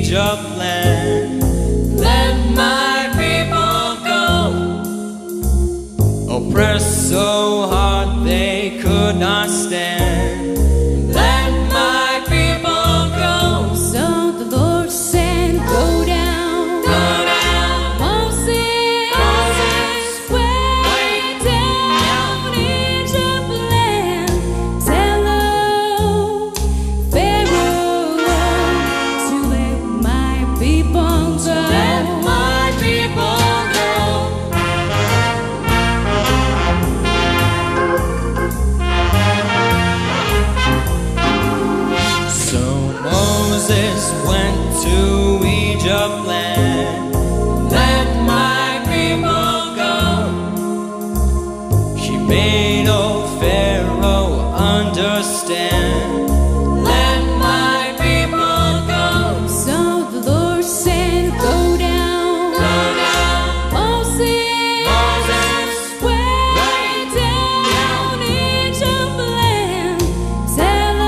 Egypt land. Let my people go. Oppressed so hard they could not stand. Let my people go. So the Lord said, go down, Go down, Moses, way down Egypt land. Tell Pharaoh to let my people go. let my people go. So Moses went to Egypt land. Let my people go. He made old Pharaoh understand. Let my people go. So the Lord said, go down, Go down, Moses, way down Egypt land. Tell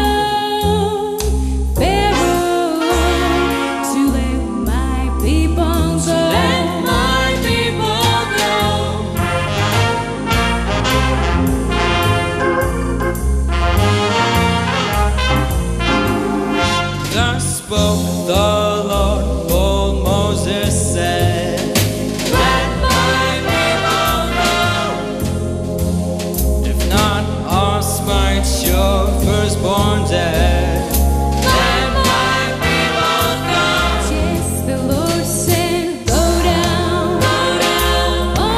Pharaoh to let my people go. let my people go. Thus spoke the Lord, old Moses said. Let my people go. If not, I'll smite your firstborn dead. Let my people go. Yes, the Lord said, go down, Go down,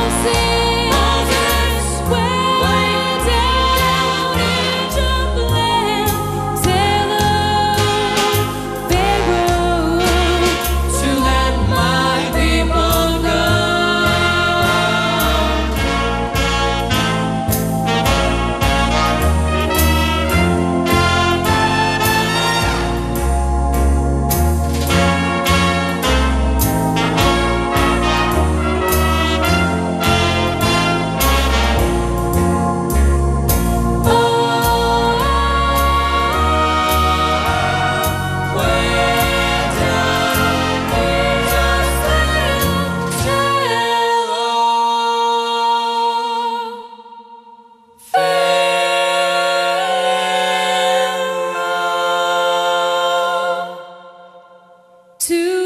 Moses, way down Egypt land. Tell Pharaoh to let my people go. to